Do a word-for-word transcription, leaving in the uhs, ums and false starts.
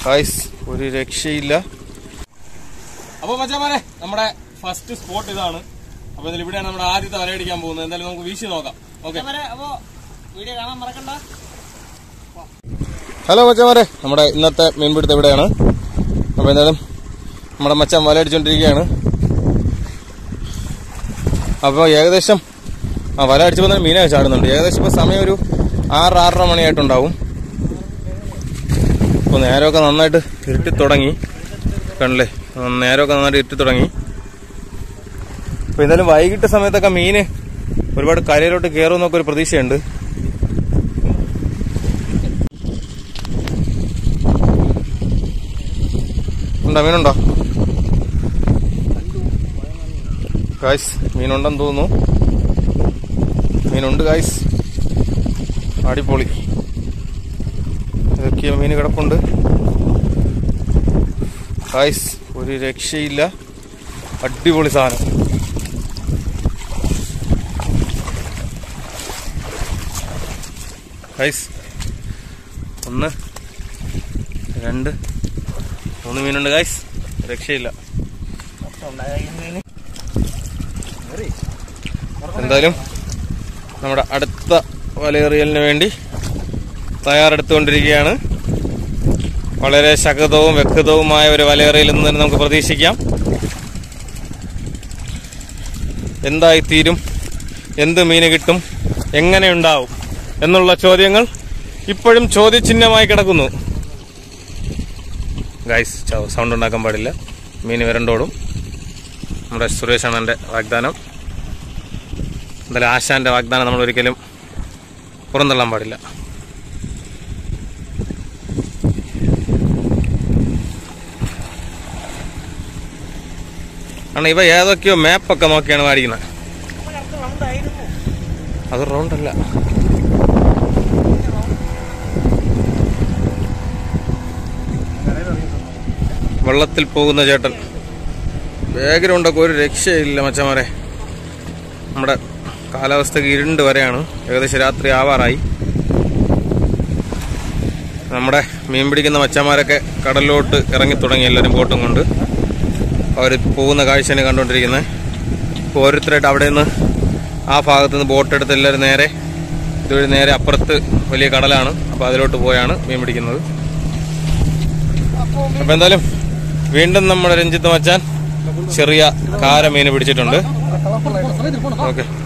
Guys ഒരു രക്ഷയില്ല. അപ്പൊ മച്ചാമാരെ നമ്മുടെ ഫസ്റ്റ് സ്പോട്ട് ഇതാണ്. അപ്പൊ ഇവിടെയാണ് നമ്മുടെ ആദ്യത്തെ വലയടിക്കാൻ പോകുന്നത്. എന്തായാലും നമുക്ക് വീശി നോക്കാം. ഓക്കെ, വീഡിയോ കാണാൻ മറക്കണ്ട. ഹലോ മച്ചാമാരെ, നമ്മുടെ ഇന്നത്തെ മീൻപിടുത്തം എവിടെയാണ്. അപ്പൊ എന്തായാലും നമ്മുടെ മച്ചാൻ വലയടിച്ചോണ്ടിരിക്കുകയാണ്. അപ്പോൾ ഏകദേശം ആ വല അടിച്ചപ്പോൾ തന്നെ മീനായി ചാടുന്നുണ്ട്. ഏകദേശം ഇപ്പോൾ സമയം ഒരു ആറ് ആറര മണിയായിട്ടുണ്ടാവും. അപ്പോൾ നേരമൊക്കെ നന്നായിട്ട് ഇരുട്ടി തുടങ്ങി. കണ്ടില്ലേ, നേരമൊക്കെ നന്നായിട്ട് ഇരുട്ടി തുടങ്ങി. അപ്പോൾ എന്തായാലും വൈകിട്ട് സമയത്തൊക്കെ മീന് ഒരുപാട് കരയിലോട്ട് കയറുമെന്നൊക്കെ ഒരു പ്രതീക്ഷയുണ്ട്. ഉണ്ടോ, മീനുണ്ടോ ഗായ്സ്? മീനുണ്ടെന്ന് തോന്നുന്നു. മീനുണ്ട് ഗായ്സ്, അടിപൊളി. ഇതൊക്കെ മീൻ കിടപ്പുണ്ട് ഗായ്സ്, ഒരു രക്ഷയില്ല, അടിപൊളി സാധനം. ഗായ്സ് ഒന്ന് രണ്ട് മൂന്ന് മീനുണ്ട് ഗായ്സ്, രക്ഷയില്ല. എന്തായാലും നമ്മുടെ അടുത്ത വലയെറിയലിന് വേണ്ടി തയ്യാറെടുത്തുകൊണ്ടിരിക്കുകയാണ്. വളരെ ശക്തവും വ്യക്തവുമായ ഒരു വലയെറിയൽ എന്ന് തന്നെ നമുക്ക് പ്രതീക്ഷിക്കാം. എന്തായിത്തീരും, എന്ത് മീന് കിട്ടും, എങ്ങനെ ഉണ്ടാവും എന്നുള്ള ചോദ്യങ്ങൾ ഇപ്പോഴും ചോദ്യചിഹ്നമായി കിടക്കുന്നു. ഗൈസ് സൗണ്ട് ഉണ്ടാക്കാൻ പാടില്ല, മീൻ വരണ്ടോടും. നമ്മുടെ സുരേഷാണ് എൻ്റെ വാഗ്ദാനം. എന്തായാലും ആശാന്റെ വാഗ്ദാനം നമ്മൾ ഒരിക്കലും പുറന്തള്ളാൻ പാടില്ല. കാരണം ഇവ ഏതൊക്കെയോ മാപ്പൊക്കെ നോക്കിയാണ് മേടിക്കുന്നത്. അത് റൗണ്ടല്ല. വെള്ളത്തിൽ പോകുന്ന ചേട്ടൻ ബാക്ക്ഗ്രൗണ്ടൊക്കെ ഒരു രക്ഷയില്ല മച്ചമാരെ. നമ്മുടെ കാലാവസ്ഥക്ക് ഇരുണ്ട് വരെയാണ്, ഏകദേശം രാത്രി ആവാറായി. നമ്മുടെ മീൻ പിടിക്കുന്ന മച്ചന്മാരൊക്കെ കടലിലോട്ട് ഇറങ്ങി തുടങ്ങി, എല്ലാവരും ബോട്ടും കൊണ്ട്. അവർ പോകുന്ന കാഴ്ചയാണ് കണ്ടുകൊണ്ടിരിക്കുന്നത്. ഇപ്പോൾ ഓരോരുത്തരായിട്ട് അവിടെ നിന്ന് ആ ഭാഗത്ത് നിന്ന് ബോട്ടെടുത്ത് എല്ലാവരും നേരെ ഇതുവഴി നേരെ അപ്പുറത്ത് വലിയ കടലാണ്, അപ്പോൾ അതിലോട്ട് പോയാണ് മീൻ പിടിക്കുന്നത്. അപ്പോൾ എന്തായാലും വീണ്ടും നമ്മുടെ രഞ്ജിത്ത് മച്ചാൻ ചെറിയ കാര മീൻ പിടിച്ചിട്ടുണ്ട്. ഓക്കെ.